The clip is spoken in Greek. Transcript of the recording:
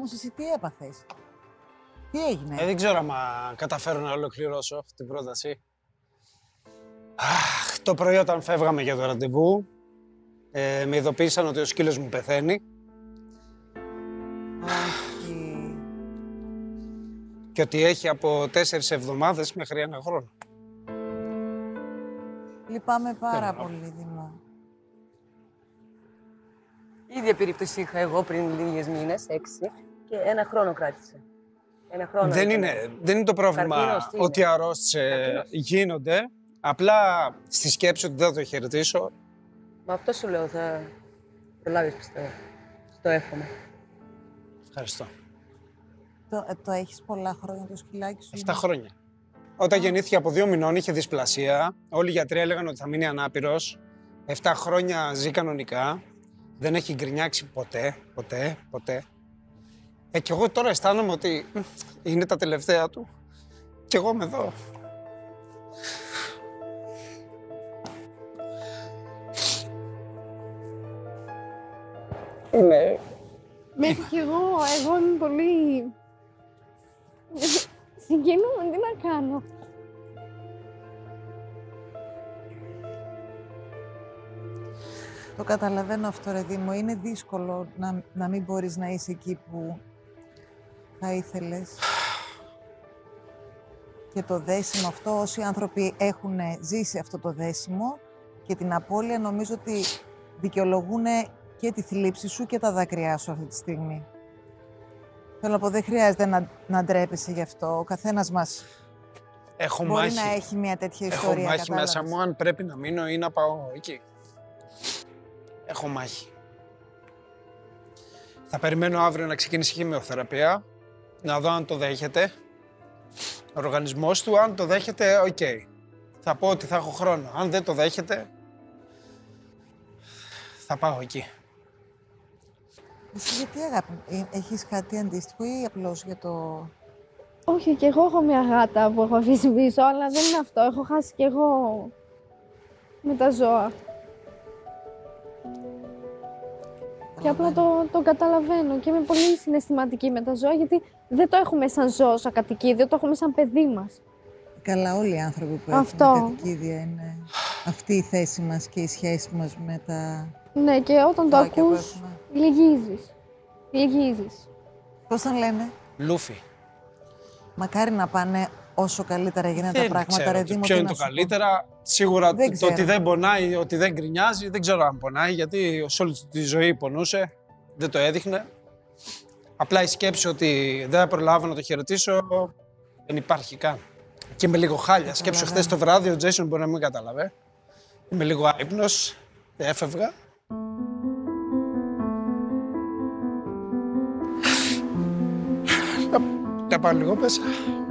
όμως εσύ τι έπαθες? Τι έγινε? Δεν ξέρω άμα καταφέρω να ολοκληρώσω την πρόταση. Το πρωί όταν φεύγαμε για το ραντεβού, με ειδοποίησαν ότι ο σκύλος μου πεθαίνει. Όχι. Και ότι έχει από 4 εβδομάδες μέχρι 1 χρόνο. Λυπάμαι πάρα πολύ, Δήμο. Ίδια περίπτωση είχα εγώ πριν λίγες μήνες, 6, και 1 χρόνο κράτησε. 1 χρόνο. Δεν είναι το πρόβλημα Καρκίνος, τι είναι? ότι αρρώστησε, γίνονται. Απλά στη σκέψη ότι δεν θα το χαιρετήσω. Μα αυτό σου λέω, θα προλάβεις πιστεύω. Στο εύχομαι. Ευχαριστώ. Το έχεις πολλά χρόνια το σκυλάκι σου? 7 χρόνια. Όταν γεννήθηκε από 2 μηνών είχε δυσπλασία. Όλοι οι γιατροί έλεγαν ότι θα μείνει ανάπηρος. 7 χρόνια ζει κανονικά. Δεν έχει γκρινιάξει ποτέ. Και εγώ τώρα αισθάνομαι ότι είναι τα τελευταία του. Κι εγώ είμαι εδώ. Ναι. Μέχρι κι εγώ είμαι πολύ... Συγκινούμαι, τι να κάνω. Το καταλαβαίνω αυτό, ρε Δήμο. Είναι δύσκολο να μην μπορείς να είσαι εκεί που θα ήθελες. Και το δέσιμο αυτό, όσοι άνθρωποι έχουν ζήσει αυτό το δέσιμο και την απώλεια, νομίζω ότι δικαιολογούν και τη θλίψη σου και τα δάκρυά σου αυτή τη στιγμή. Θέλω να πω, δεν χρειάζεται να ντρέπεσαι γι' αυτό. Ο καθένας μας μπορεί να έχει μια τέτοια ιστορία. Έχω μάχη κατάλαβες. μέσα μου αν πρέπει να μείνω ή να πάω εκεί. Έχω μάχη. Θα περιμένω αύριο να ξεκινήσει η χημειοθεραπεία, να δω αν το δέχεται. Ο οργανισμός του, αν το δέχεται, οκ. Θα πω ότι θα έχω χρόνο. Αν δεν το δέχεται, θα πάω εκεί. Εσύ γιατί, αγάπη, έχεις κάτι αντίστοιχο ή απλώς για το... Όχι, και εγώ έχω μια γάτα που έχω αφήσει πίσω, αλλά δεν είναι αυτό. Έχω χάσει κι εγώ με τα ζώα. Και απλά το καταλαβαίνω και είμαι πολύ συναισθηματική με τα ζώα, γιατί δεν το έχουμε σαν ζώο, σαν κατοικίδιο, το έχουμε σαν παιδί μας. Καλά, όλοι οι άνθρωποι που Αυτό. έχουν κατοικίδια είναι αυτή η θέση μας και η σχέση μας με τα... Ναι, και όταν το ζώακια που ακούς, έχουμε. λυγίζεις. Πώς τον λένε? Λούφι. Μακάρι να πάνε όσο καλύτερα γίνονται τα πράγματα, ξέρω ρε Δήμο. ποιο τι είναι να το σου πω. καλύτερα. Σίγουρα Δεν το ξέρω. ότι δεν πονάει, ότι δεν γκρινιάζει, δεν ξέρω αν πονάει, γιατί σε όλη τη ζωή πονούσε, δεν το έδειχνε. Απλά η σκέψη ότι δεν θα προλάβω να το χαιρετήσω, δεν υπάρχει καν. Και είμαι λίγο χάλια. Σκέψου χθες το βράδυ, ο Τζέισον μπορεί να μην κατάλαβε. Είμαι λίγο άϊπνος, έφευγα. Να πάω λίγο μέσα.